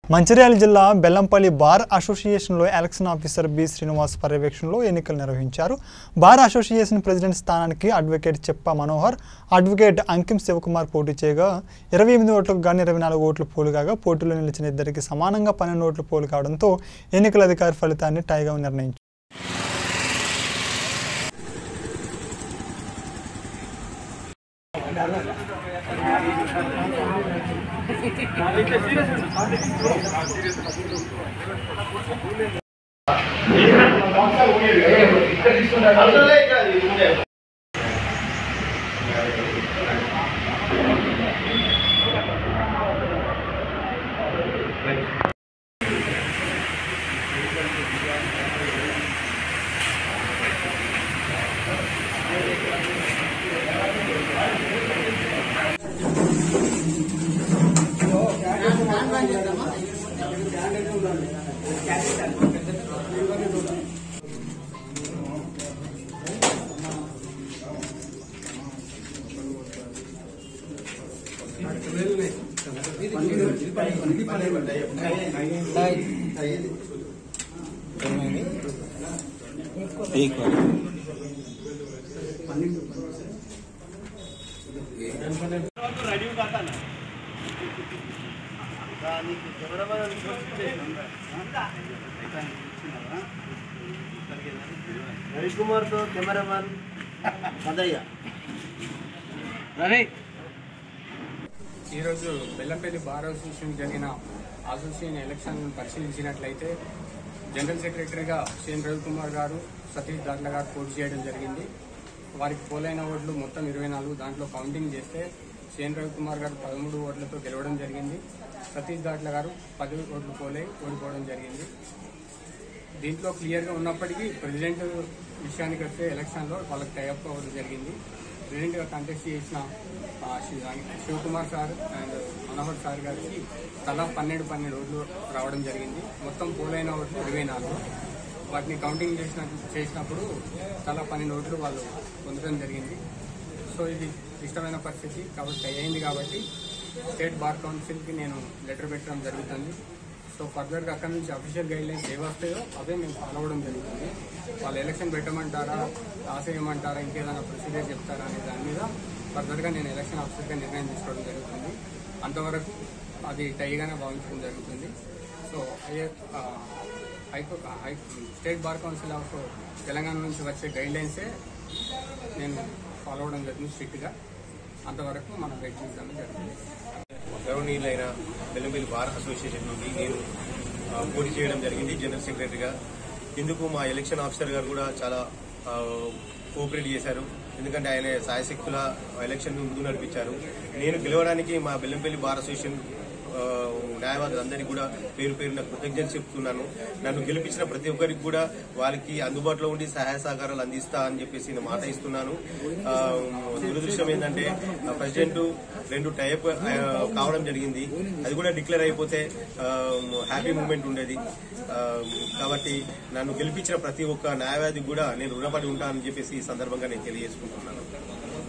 మంచిర్యాల జిల్లా బెల్లంపల్లి బార్ అసోసియేషన్లో election officer B Srinivas పర్యవేక్షణలో ఎన్నికలు నిర్వహించారు. బార్ అసోసియేషన్ ప్రెసిడెంట్ స్థానానికి అడ్వకేట్ చెప్ప మనోహర్, అడ్వకేట్ అంకిం శివకుమార్ పోటీ చేయగా 28 ఓట్లకు గాను 24 ఓట్లు పోలు కాగా పోటీలో నిలిచిన ఇద్దరికి సమానంగా 12 ఓట్లు పోలు కావడంతో ఎన్నికల అధికారి ఫలితాన్ని టైగా నిర్ణయించారు. रविकुमार तो कैमरामैन पदయ్య ఈరోజు బెల్లంపల్లి బార్ అసోసియేషన్ జరిగిన అసోసియేషన్ ఎలక్షన్ పరిశీలించినట్లయితే జనరల్ సెక్రటరీగా సేన్ రవికుమార్ గారు, సతీష్ దాట్ల గారు పోటీ చేయడం జరిగింది. వారికి పోలైన ఓట్లు మొత్తం 24. దాంట్లో కౌంటింగ్ చేస్తే సేన్ రవికుమార్ గారు 13 ఓట్లతో గెలవడం జరిగింది. సతీష్ దాట్ల గారు 10 ఓట్లు ఓడిపోవడం జరిగింది. దీంట్లో క్లియర్గా ఉన్నప్పటికీ ప్రెసిడెంట్ విషయానికి వస్తే ఎలక్షన్లో వాళ్ళకి టైఅప్ అవ్వడం జరిగింది. ప్రెసిడెంట్గా కంటెస్ట్ చేసిన Shivakumar sir and Manohar sir గారికి తలా 12 ఓట్లు రావడం జరిగింది. మొత్తం పోలైన ఓట్లు 24. వాటిని కౌంటింగ్ చేసినప్పుడు తలా 12 ఓట్లు వాళ్ళు పొందడం జరిగింది. సో ఇది ఇష్టమైన పరిస్థితి కాబట్టి అయింది. కాబట్టి స్టేట్ బార్ కౌన్సిల్కి నేను లెటర్ పెట్టడం జరుగుతుంది. సో ఫర్దర్గా అక్కడ నుంచి అఫీషియల్ గైడ్లైన్స్ ఏ వస్తాయో అవే మేము ఫాలో అవ్వడం జరుగుతుంది. వాళ్ళు ఎలక్షన్ పెట్టమంటారా, ఆశయమంటారా, ఇంకేదైనా ప్రొసీజర్ చెప్తారా అనే దాని మీద ఫర్దర్గా నేను ఎలక్షన్ ఆఫీసర్గా నిర్ణయం తీసుకోవడం జరుగుతుంది. అంతవరకు అది టైగానే భావించడం జరుగుతుంది. So state bar council of Telangana నుంచి వచ్చే గైడ్లైన్సే నేను ఫాలో అవ్వడం జరుగుతుంది స్ట్రిక్ట్గా. అంతవరకు మనం వెయిట్ చేయడం జరుగుతుంది. గౌరవనీయులైన బెల్లంపల్లి బార్ అసోసియేషన్ నుండి నేను పోటీ చేయడం జరిగింది జనరల్ సెక్రటరీగా. ఇందుకు మా ఎలక్షన్ ఆఫీసర్ గారు కూడా చాలా కోఆపరేట్ చేశారు. ఎందుకంటే ఆయన సాయశక్తుల ఎలక్షన్ ముందు నడిపించారు. నేను గెలవడానికి మా బెల్లంపల్లి బార్ అసోసియేషన్ న్యాయవాదులందరికీ కూడా పేరు పేరున కృతజ్ఞతలు చెప్తున్నాను. నన్ను గెలిపించిన ప్రతి ఒక్కరికి కూడా వాళ్ళకి అందుబాటులో ఉండి సహాయ సహకారాలు అందిస్తా అని చెప్పేసి నేను మాట ఇస్తున్నాను. దురదృష్టం ఏంటంటే ప్రెసిడెంట్ 2 టైప్ కావడం జరిగింది. అది కూడా డిక్లేర్ అయిపోతే హ్యాపీ మూమెంట్ ఉండేది. కాబట్టి నన్ను గెలిపించిన ప్రతి ఒక్క న్యాయవాదికి కూడా నేను రుణపడి ఉంటానని చెప్పేసి ఈ సందర్భంగా నేను తెలియజేసుకుంటున్నాను.